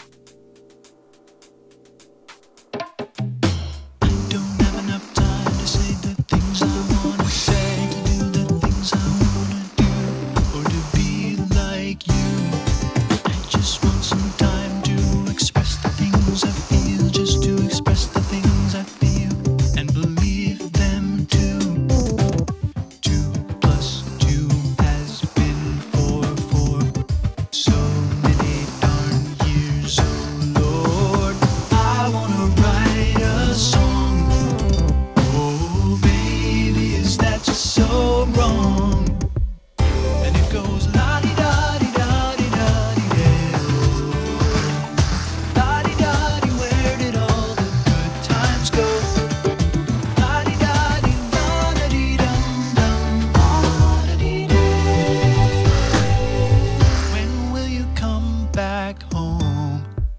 Don't have enough time to say the things I wanna say, to do the things I wanna do, or to be like you. I just want some time to express the things I feel, just to express the things I feel, and believe them too. 2 plus 2 has been 4 for so many darn years, oh Lord. I wanna write a song. Oh baby, is that just so wrong? And it goes la-di-da-di-da-di-da-di-da. La-di-da-di, where did all the good times go? La-di-da-di-da-di-dum-dum. La-di-da. When will you come back home?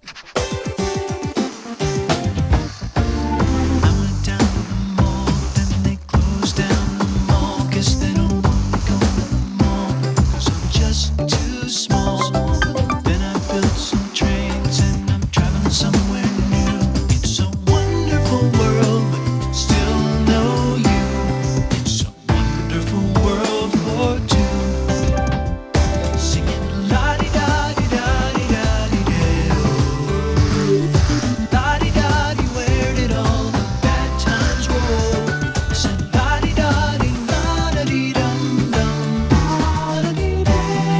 I went down to the mall, then they closed down the mall, 'cause they don't want me going to the mall, 'cause I'm just too small. Then I built some trains and I'm traveling somewhere new. It's a wonderful world, but still no you. It's a wonderful world for two. Singing la-di-da-di-da-di-da-di-da. La-di-da-di, where did all the bad times roll? I said la-di-da-di, la-da-dee-dum-dum. La-da-dee-da.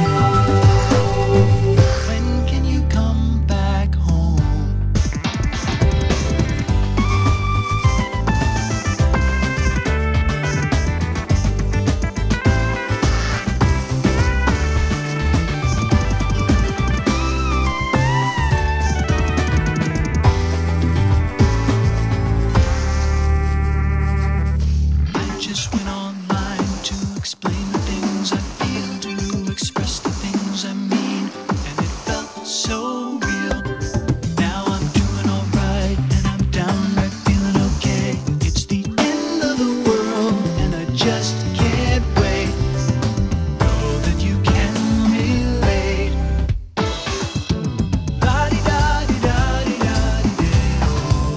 When can you come back home? I just went online to explain the things I feel, to express the things I mean, and it felt so real. Now I'm doing alright, and I'm downright feeling okay. It's the end of the world, and I just can't wait. Know that you can relate. La-di-da-di-da-di-da-di-da.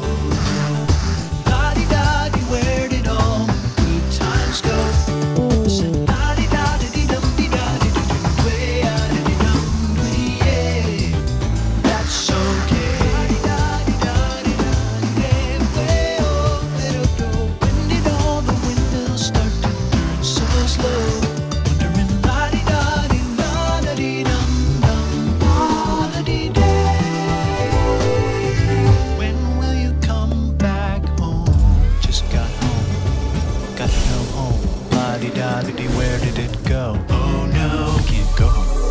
La-di-da-di, where did all the good times go? I said la-di-da-di-dum-di-da-di-dum, way-ah-di-dum-dee-yeah. That's okay. La-di-da-di-da-di-da-di-da, way-oh-let-it-go. When did all the windows start to turn so slow? Wondering la-di-da-di, la-da-dee-dum-dum, la-da-dee-da. When will you come back home? Just got home, got to go home. La-di-da-di-dee, where did it go? Oh no, can't go home.